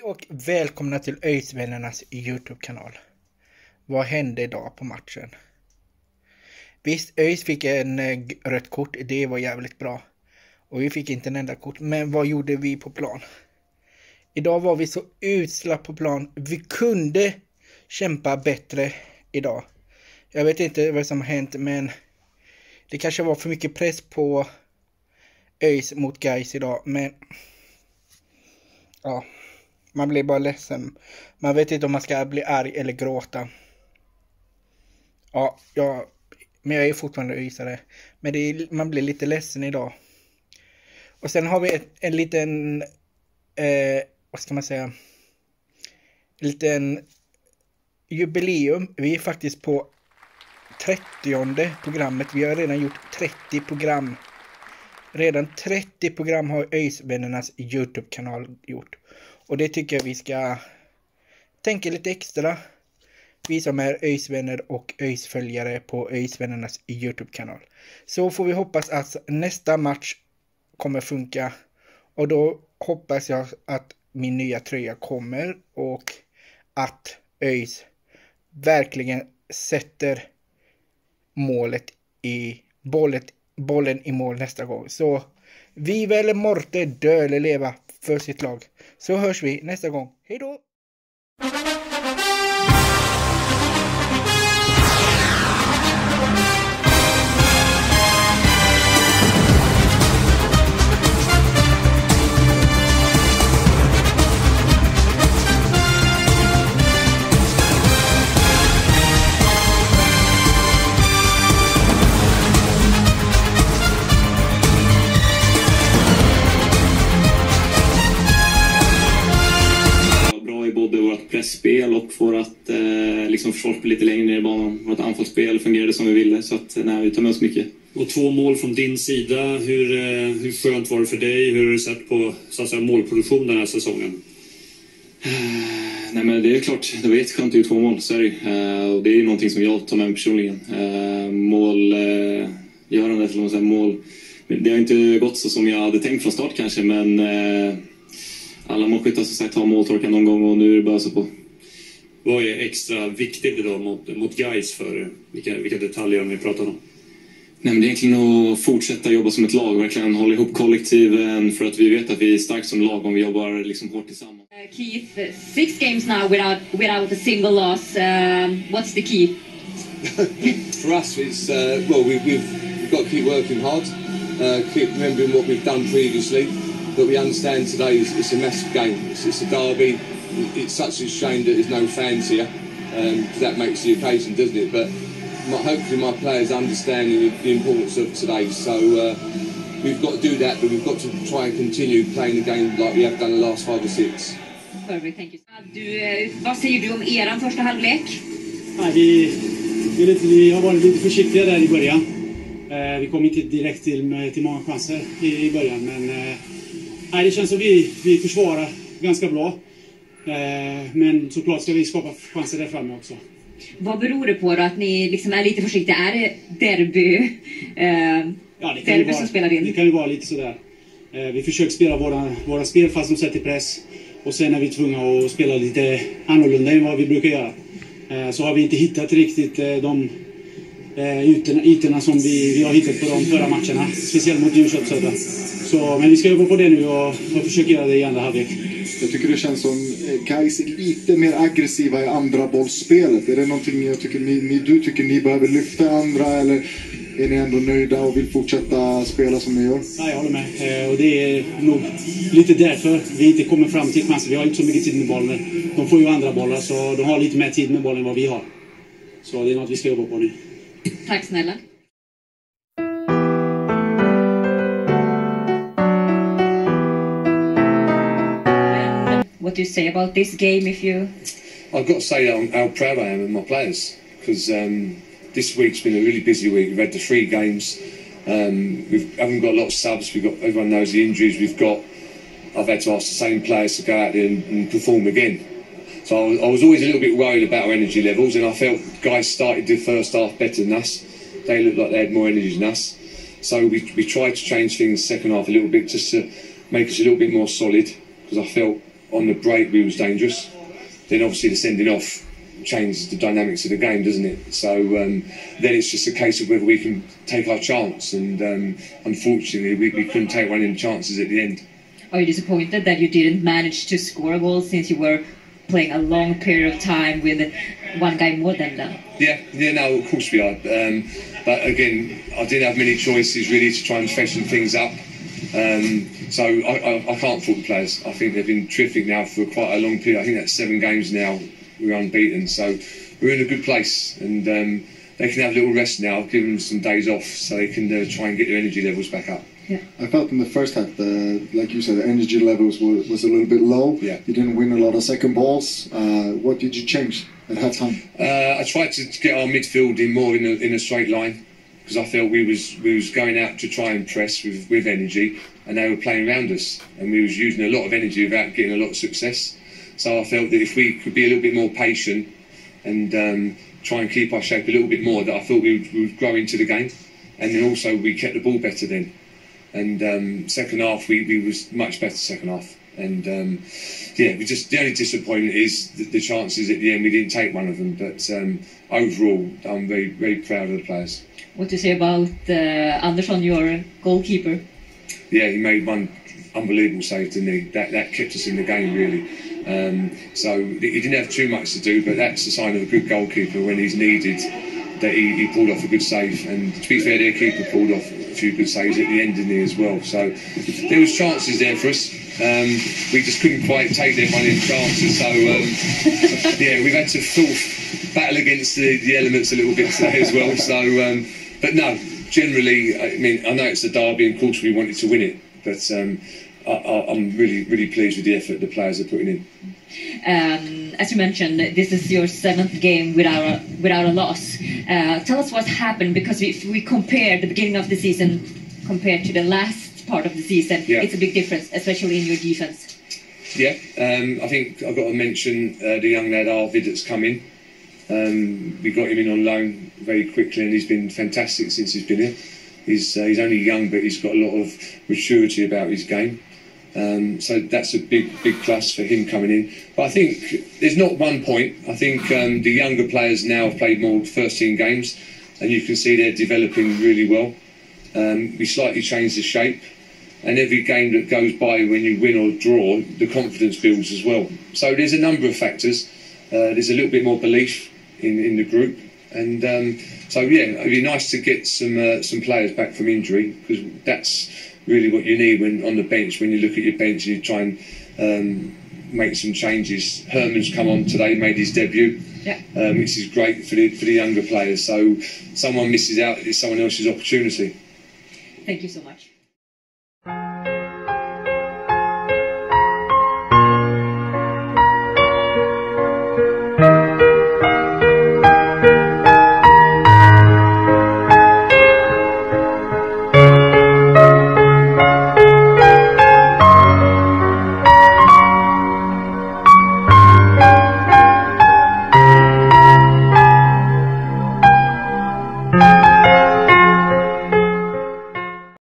och välkomna till ÖIS-vännernas YouTube-kanal. Vad hände idag på matchen? Visst, ÖIS fick en rött kort, det var jävligt bra. Och vi fick inte en enda kort, men vad gjorde vi på plan? Idag var vi så usla på plan, vi kunde kämpa bättre idag. Jag vet inte vad som har hänt, men det kanske var för mycket press på ÖIS mot Gais idag, men ja, man blir bara ledsen. Man vet inte om man ska bli arg eller gråta. Men jag är fortfarande ÖISare. Men man blir lite ledsen idag. Och sen har vi en liten, vad ska man säga? En liten jubileum. Vi är faktiskt på 30:e programmet. Vi har redan gjort 30 program. Redan 30 program har ÖIS-vännernas YouTube-kanal gjort. Och det tycker jag vi ska tänka lite extra. Vi som är ÖIS-vänner och ÖIS-följare på ÖIS-vännernas YouTube-kanal. Så får vi hoppas att nästa match kommer funka. Och då hoppas jag att min nya tröja kommer. Och att ÖIS verkligen sätter bollen i mål nästa gång. Så viva eller morte, dö eller leva för sitt lag. Så hörs vi nästa gång. Hej då! Spel och vårt försvarsspel lite längre ner i banan. Vårt anfallsspel fungerade som vi ville, så att vi tar med oss mycket. Och 2 mål från din sida. Hur skönt var det för dig? Hur har du sett på så att säga, målproduktion den här säsongen? Nej, men det är klart, det var jätteskönt att göra 2 mål, så är det. Och det är någonting som jag tar med mig personligen. Målgörandet, eller säga, mål. Det har inte gått så som jag hade tänkt från start kanske, men alla målskyttar som sagt har måltorkan någon gång och nu är det bara så på. Vad är extra viktigt idag mot Gais för vilka detaljer ni pratar om? Nej, men det är egentligen att fortsätta jobba som ett lag, verkligen hålla ihop kollektiven, för att vi vet att vi är starka som lag om vi jobbar liksom hårt tillsammans. Keith, 6 games now without a single loss. What's the key? For us, it's we've got to keep working hard, keep remembering what we've done previously. But we understand today it's a massive game. It's a derby. It's such a shame that there's no fans here, because that makes the occasion, doesn't it? But hopefully my players understand the importance of today. So we've got to do that, but we've got to try and continue playing the game like we have done the last 5 or 6. Perfect, thank you. Vad säger du om eran första halvlek? Vi har varit lite försiktiga där i början. Vi kom inte direkt till många chanser i början, men det känns som vi försvarar ganska bra. Men såklart ska vi skapa chanser där framme också. Vad beror det på då att ni liksom är lite försiktiga? Är det derby? Derby som spelar in? Det kan ju vara lite sådär. Vi försöker spela våra spel fast de sätter press. Och sen är vi tvungna att spela lite annorlunda än vad vi brukar göra. Så har vi inte hittat riktigt de ytorna som vi har hittat på de förra matcherna. Speciellt mot Djurköpsödra. Men vi ska jobba på det nu och försöka göra det i andra halvlek. Jag tycker det känns som Gais är lite mer aggressiva i andra bollspelet. Är det någonting du tycker ni behöver lyfta andra, eller är ni ändå nöjda och vill fortsätta spela som ni gör? Ja, jag håller med. Och det är nog lite därför vi inte kommer fram till chanser. Vi har inte så mycket tid med bollen. De får ju andra bollar, så de har lite mer tid med bollen än vad vi har. Så det är något vi ska jobba på nu. Tack snälla. What do you say about this game? I've got to say how proud I am of my players, because this week's been a really busy week. We've had the 3 games. We haven't got a lot of subs. Everyone knows the injuries we've got. I've had to ask the same players to go out there and perform again. So I was always a little bit worried about our energy levels, and I felt guys started the first half better than us. They looked like they had more energy than us. So we tried to change things second half a little bit, just to make us a little bit more solid, because I felt on the break we was dangerous. Then obviously the sending off changed the dynamics of the game, doesn't it? So then it's just a case of whether we can take our chance, and unfortunately we couldn't take one in chances at the end. Are you disappointed that you didn't manage to score a goal since you were playing a long period of time with one guy more than them? Yeah, no, of course we are. But again, I didn't have many choices really to try and freshen things up. So I can't fault the players. I think they've been terrific now for quite a long period. I think that's 7 games now we're unbeaten. So we're in a good place, and they can have a little rest now, give them some days off so they can try and get their energy levels back up. Yeah. I felt in the first half, like you said, the energy levels was a little bit low. Yeah. You didn't win a lot of second balls. What did you change at half time? I tried to get our midfield in more in a straight line, because I felt we was going out to try and press with energy, and they were playing around us, and we was using a lot of energy without getting a lot of success. So I felt that if we could be a little bit more patient and try and keep our shape a little bit more, that I thought we would grow into the game. And then also we kept the ball better then. And second half we was much better second half. And yeah, the only disappointment is the chances at the end. We didn't take one of them, but overall I'm very, very proud of the players. What do you say about Andersson, your goalkeeper? Yeah, he made one unbelievable save, didn't he? That kept us in the game really. So he didn't have too much to do, but that's a sign of a good goalkeeper when he's needed, that he pulled off a good save. And to be fair, their keeper pulled off a few good saves at the end in there as well. So there was chances there for us. We just couldn't quite take their one in chances. So yeah, we've had to battle against the elements a little bit today as well. So, but no, generally, I mean, I know it's a derby, and of course we wanted to win it, but I'm really, really pleased with the effort the players are putting in. As you mentioned, this is your 7th game without a loss. Tell us what happened, because if we compare the beginning of the season compared to the last part of the season, it's a big difference, especially in your defence. Yeah, I think I've got to mention the young lad Arvid that's come in. We got him in on loan very quickly, and he's been fantastic since he's been here. He's only young, but he's got a lot of maturity about his game. So that's a big plus for him coming in. But I think there's not one point. I think the younger players now have played more first-team games, and you can see they're developing really well. We slightly changed the shape, and every game that goes by when you win or draw, the confidence builds as well. So there's a number of factors. There's a little bit more belief in the group, and so yeah, it'd be nice to get some players back from injury, because that's really what you need when on the bench. When you look at your bench and you try and make some changes. Herman's come on today, made his debut, which is great for the younger players. So someone misses out, it's someone else's opportunity. Thank you so much.